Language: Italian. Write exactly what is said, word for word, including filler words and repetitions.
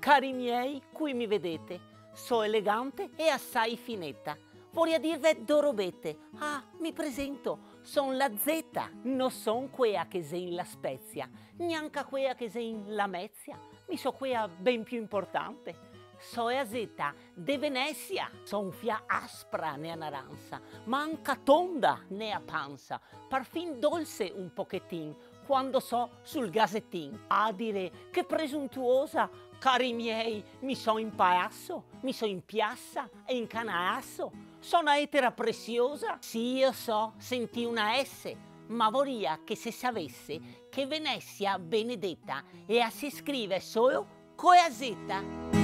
Cari miei, qui mi vedete, so elegante e assai finetta. Vorrei dirvi dorobete. Ah, mi presento, son la Zeta. Non son quea che sei la Spezia, neanche quea che sei la Mezia. Mi so quea ben più importante. So a Zeta de Venezia. Son fia aspra ne a naranza, ma anche tonda ne a panza, parfin dolce un pochettin, quando so sul gasettin. A dire che presuntuosa, cari miei, mi so in palazzo, mi so in piazza e in canaasso. Sono etera preziosa? Sì, io so, sentì una S, ma vorria che se sapesse che Venezia benedetta e a si scrive solo con la Z.